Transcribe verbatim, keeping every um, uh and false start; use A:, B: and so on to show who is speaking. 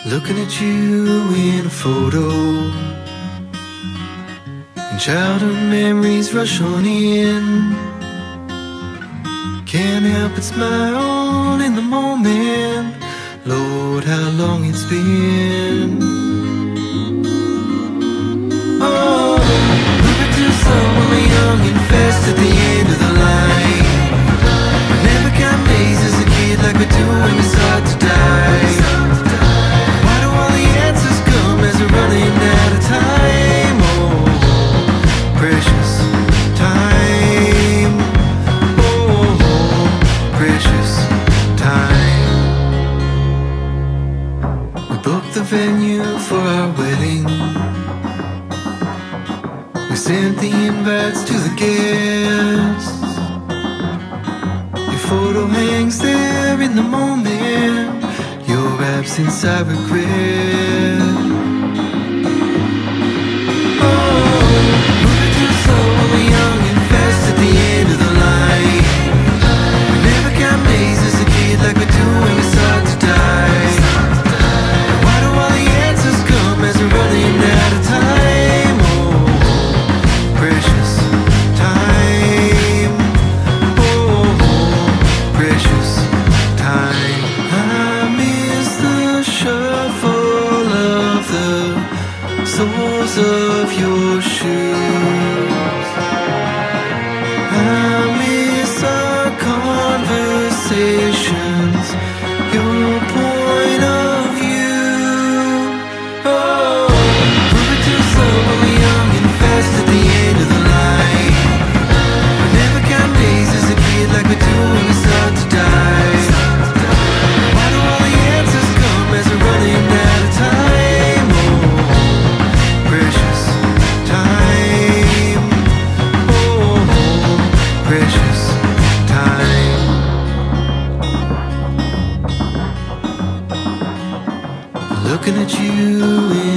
A: Looking at you in a photo, and childhood memories rush on in. Can't help but smile in the moment. Lord, how long it's been. Oh, moving too slow when we're young and fast at the end of the line. We never got mazed as a kid like we do when we start to die. Why do all the answers come as we're running out of time? Oh, precious time. Oh, precious time. We booked the venue for our wedding. We sent the invites to the guests. Your photo hangs there in the moment. Your absence I regret. Oh, moving too slow when we're young and fast at the end of the line. We never got mazed as a kid like we do when we start to die. Why do all the answers come as we're running out of time? Oh, precious time. Oh, precious time. I miss the shuffle of the soles of your shoes. I miss our conversations, your point of view. Oh, moving too slow when we're young and fast at the end of the line. We never got mazed as a kid like we do when we start to die. Why do all the answers come as we're running out of time? Oh, precious time. Oh, precious time. Looking at you